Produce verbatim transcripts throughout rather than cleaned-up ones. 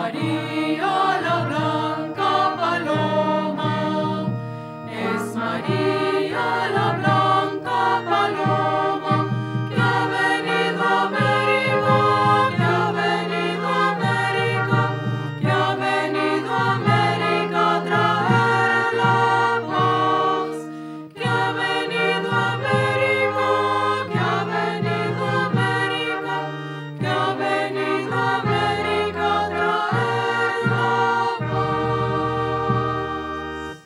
María la blanca paloma, es María la blanca paloma, que ha venido a América, que ha venido a América, que ha venido a América a traer la paz, que ha venido a América, que ha venido a América, que ha venido a América a traer la paz.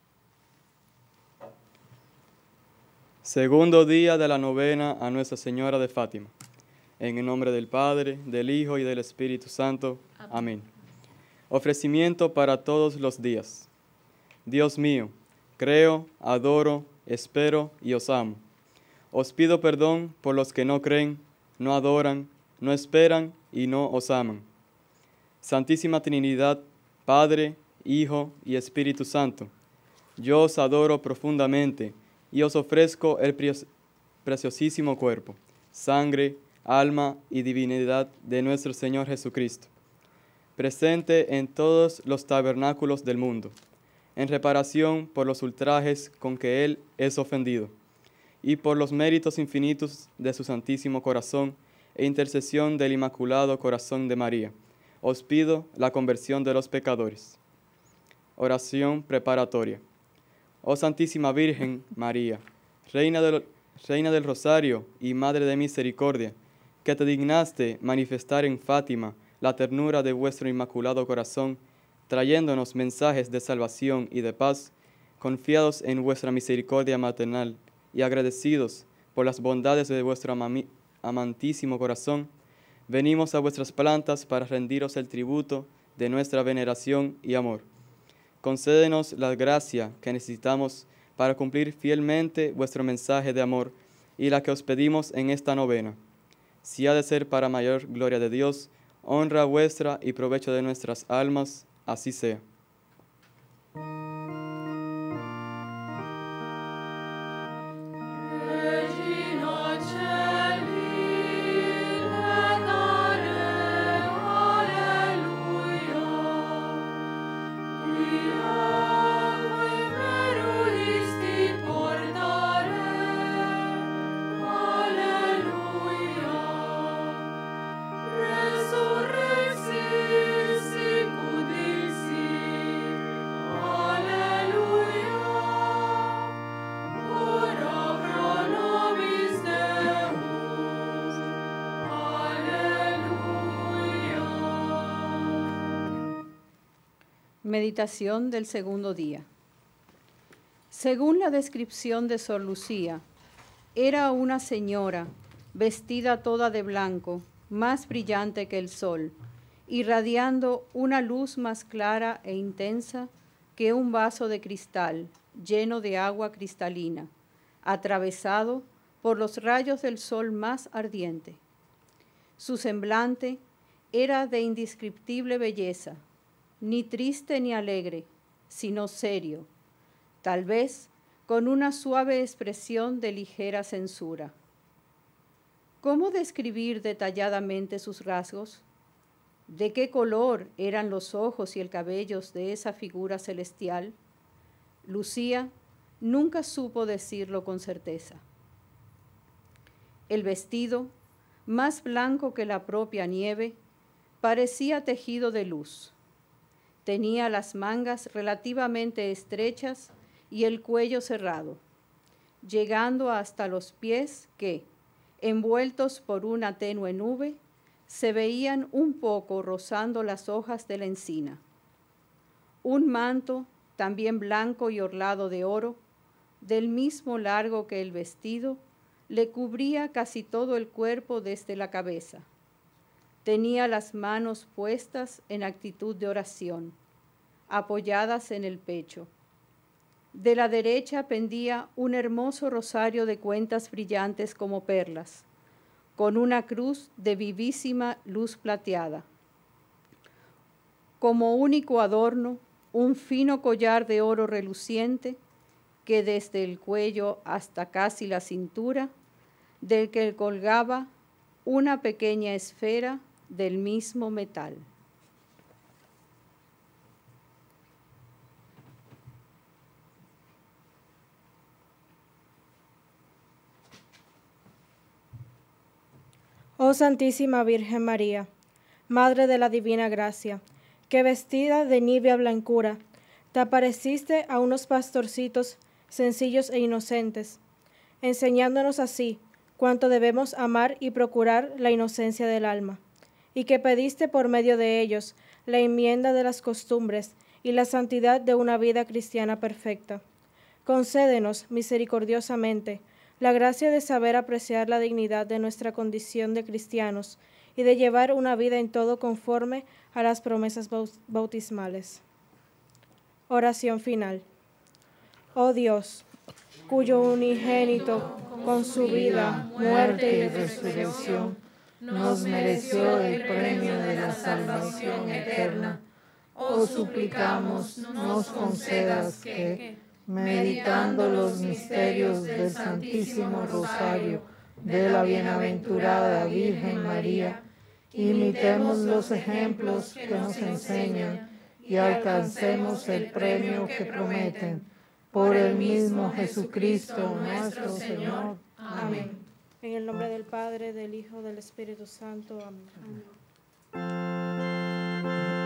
Segundo día de la novena a Nuestra Señora de Fátima. En el nombre del Padre, del Hijo y del Espíritu Santo. Amén. Amén. Ofrecimiento para todos los días. Dios mío, creo, adoro, espero y os amo. Os pido perdón por los que no creen, no adoran, no esperan y no os aman. Santísima Trinidad, Padre, Hijo y Espíritu Santo, yo os adoro profundamente y os ofrezco el preciosísimo cuerpo, sangre, alma y divinidad de nuestro Señor Jesucristo, presente en todos los tabernáculos del mundo, en reparación por los ultrajes con que Él es ofendido, y por los méritos infinitos de su Santísimo Corazón e intercesión del Inmaculado Corazón de María, os pido la conversión de los pecadores. Oración preparatoria. Oh Santísima Virgen María, Reina del, Reina del Rosario y Madre de Misericordia, que te dignaste manifestar en Fátima la ternura de vuestro Inmaculado Corazón, trayéndonos mensajes de salvación y de paz, confiados en vuestra misericordia maternal y agradecidos por las bondades de vuestro amantísimo corazón, venimos a vuestras plantas para rendiros el tributo de nuestra veneración y amor. Concédenos la gracia que necesitamos para cumplir fielmente vuestro mensaje de amor y la que os pedimos en esta novena. Si ha de ser para mayor gloria de Dios, honra vuestra y provecho de nuestras almas, así sea. Meditación del segundo día. Según la descripción de Sor Lucía, era una señora vestida toda de blanco, más brillante que el sol, irradiando una luz más clara e intensa que un vaso de cristal lleno de agua cristalina, atravesado por los rayos del sol más ardiente. Su semblante era de indescriptible belleza, ni triste ni alegre, sino serio, tal vez con una suave expresión de ligera censura. ¿Cómo describir detalladamente sus rasgos? ¿De qué color eran los ojos y el cabello de esa figura celestial? Lucía nunca supo decirlo con certeza. El vestido, más blanco que la propia nieve, parecía tejido de luz. Tenía las mangas relativamente estrechas y el cuello cerrado, llegando hasta los pies que, envueltos por una tenue nube, se veían un poco rozando las hojas de la encina. Un manto, también blanco y orlado de oro, del mismo largo que el vestido, le cubría casi todo el cuerpo desde la cabeza. Tenía las manos puestas en actitud de oración, apoyadas en el pecho. De la derecha pendía un hermoso rosario de cuentas brillantes como perlas, con una cruz de vivísima luz plateada. Como único adorno, un fino collar de oro reluciente que desde el cuello hasta casi la cintura, del que colgaba una pequeña esfera del mismo metal. Oh Santísima Virgen María, Madre de la Divina Gracia, que vestida de nívea blancura, te apareciste a unos pastorcitos sencillos e inocentes, enseñándonos así cuánto debemos amar y procurar la inocencia del alma, y que pediste por medio de ellos la enmienda de las costumbres y la santidad de una vida cristiana perfecta. Concédenos misericordiosamente la gracia de saber apreciar la dignidad de nuestra condición de cristianos y de llevar una vida en todo conforme a las promesas bautismales. Oración final. Oh Dios, cuyo unigénito, con su vida, muerte y resurrección, nos mereció el premio de la salvación eterna, os suplicamos nos concedas que, meditando los misterios del Santísimo Rosario de la Bienaventurada Virgen María, imitemos los ejemplos que nos enseñan y alcancemos el premio que prometen. Por el mismo Jesucristo nuestro Señor. Amén. En el nombre del Padre, del Hijo, del Espíritu Santo. Amén. Amén.